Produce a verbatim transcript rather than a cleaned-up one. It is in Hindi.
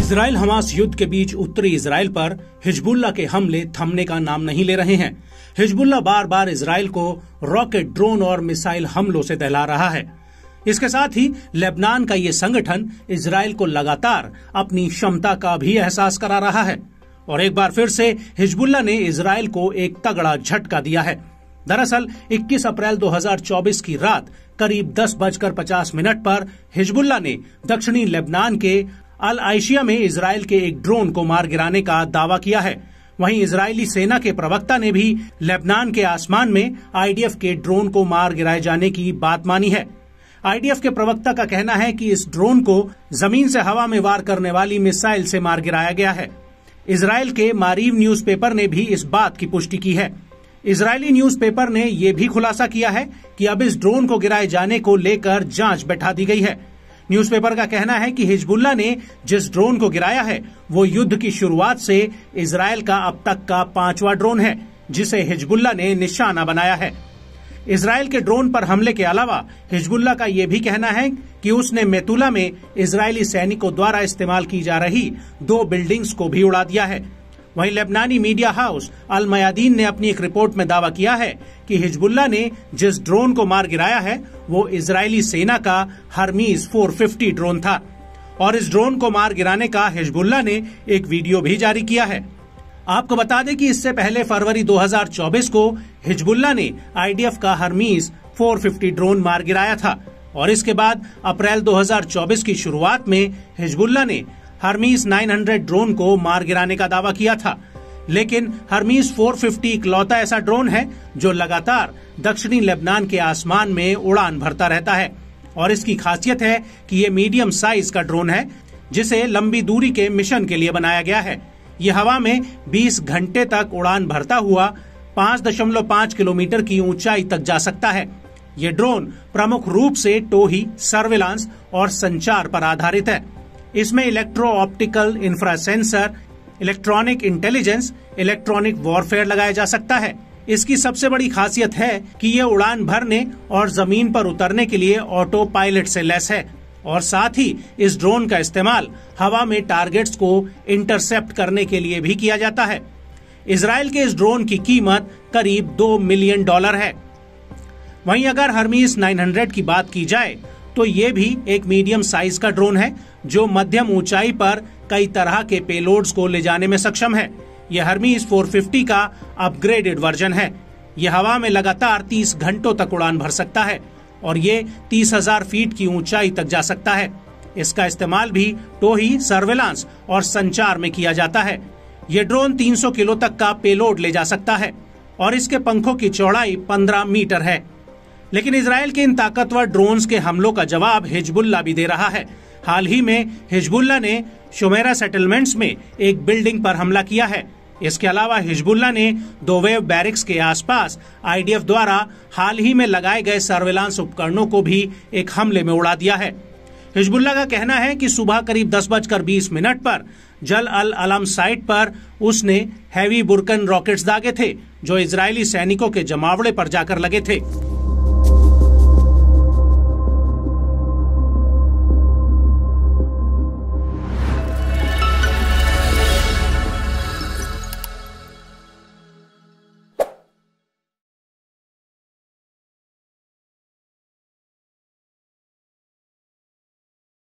इजराइल हमास युद्ध के बीच उत्तरी इजराइल पर हिजबुल्लाह के हमले थमने का नाम नहीं ले रहे हैं। हिजबुल्लाह बार बार इजराइल को रॉकेट, ड्रोन और मिसाइल हमलों से दहला रहा है। इसके साथ ही लेबनान का ये संगठन इजराइल को लगातार अपनी क्षमता का भी एहसास करा रहा है और एक बार फिर से हिजबुल्लाह ने इजराइल को एक तगड़ा झटका दिया है। दरअसल इक्कीस अप्रैल दो हज़ार चौबीस की रात करीब दस बजकर पचास मिनट पर हिजबुल्लाह ने दक्षिणी लेबनान के अल आइशिया में इजराइल के एक ड्रोन को मार गिराने का दावा किया है। वहीं इजरायली सेना के प्रवक्ता ने भी लेबनान के आसमान में आईडीएफ के ड्रोन को मार गिराए जाने की बात मानी है। आईडीएफ के प्रवक्ता का कहना है कि इस ड्रोन को जमीन से हवा में वार करने वाली मिसाइल से मार गिराया गया है। इजराइल के मारीव न्यूज़पेपर ने भी इस बात की पुष्टि की है। इजरायली न्यूज़पेपर ने यह भी खुलासा किया है कि अब इस ड्रोन को गिराए जाने को लेकर जांच बैठा दी गई है। न्यूज़पेपर का कहना है कि हिजबुल्लाह ने जिस ड्रोन को गिराया है वो युद्ध की शुरुआत से इजराइल का अब तक का पांचवा ड्रोन है जिसे हिजबुल्लाह ने निशाना बनाया है। इजराइल के ड्रोन पर हमले के अलावा हिजबुल्लाह का यह भी कहना है कि उसने मेतुला में इजरायली सैनिकों द्वारा इस्तेमाल की जा रही दो बिल्डिंग्स को भी उड़ा दिया है। वहीं लेबनानी मीडिया हाउस अल मयादीन ने अपनी एक रिपोर्ट में दावा किया है कि हिजबुल्लाह ने जिस ड्रोन को मार गिराया है वो इजरायली सेना का हर्मीज चार सौ पचास ड्रोन था और इस ड्रोन को मार गिराने का हिजबुल्लाह ने एक वीडियो भी जारी किया है। आपको बता दें कि इससे पहले फरवरी दो हज़ार चौबीस को हिजबुल्लाह ने आईडीएफ का हर्मीज चार सौ पचास ड्रोन मार गिराया था और इसके बाद अप्रैल दो हज़ार चौबीस की शुरुआत में हिजबुल्लाह ने हर्मीज नौ सौ ड्रोन को मार गिराने का दावा किया था। लेकिन हर्मीज चार सौ पचास इकलौता ऐसा ड्रोन है जो लगातार दक्षिणी लेबनान के आसमान में उड़ान भरता रहता है और इसकी खासियत है कि ये मीडियम साइज का ड्रोन है जिसे लंबी दूरी के मिशन के लिए बनाया गया है। ये हवा में बीस घंटे तक उड़ान भरता हुआ पाँच दशमलव पाँच किलोमीटर की ऊंचाई तक जा सकता है। ये ड्रोन प्रमुख रूप से टोही, सर्विलांस और संचार पर आधारित है। इसमें electro optical infra sensor, electronic intelligence, electronic warfare लगाया जा सकता है। इसकी सबसे बड़ी खासियत है कि ये उड़ान भरने और जमीन पर उतरने के लिए ऑटो पायलट से लैस है और साथ ही इस ड्रोन का इस्तेमाल हवा में टारगेट्स को इंटरसेप्ट करने के लिए भी किया जाता है। इजराइल के इस ड्रोन की कीमत करीब दो मिलियन डॉलर है। वहीं अगर हर्मीज नौ सौ की बात की जाए तो ये भी एक मीडियम साइज का ड्रोन है जो मध्यम ऊंचाई पर कई तरह के पेलोड्स को ले जाने में सक्षम है। यह हर्मीज चार सौ पचास का अपग्रेडेड वर्जन है। यह हवा में लगातार तीस घंटों तक उड़ान भर सकता है और ये तीस हजार फीट की ऊंचाई तक जा सकता है। इसका इस्तेमाल भी टोही, सर्विलांस और संचार में किया जाता है। ये ड्रोन तीन सौ किलो तक का पेलोड ले जा सकता है और इसके पंखों की चौड़ाई पंद्रह मीटर है। लेकिन इजराइल के इन ताकतवर ड्रोन्स के हमलों का जवाब हिजबुल्लाह भी दे रहा है। हाल ही में हिजबुल्लाह ने शुमेरा सेटलमेंट्स में एक बिल्डिंग पर हमला किया है। इसके अलावा हिजबुल्लाह ने दोवेव बैरिक्स के आसपास आईडीएफ द्वारा हाल ही में लगाए गए सर्विलांस उपकरणों को भी एक हमले में उड़ा दिया है। हिजबुल्लाह का कहना है कि सुबह करीब दस बजकर बीस मिनट पर जल अल अलम साइट पर उसने हैवी बुरकन रॉकेट्स दागे थे जो इजरायली सैनिकों के जमावड़े पर जाकर लगे थे।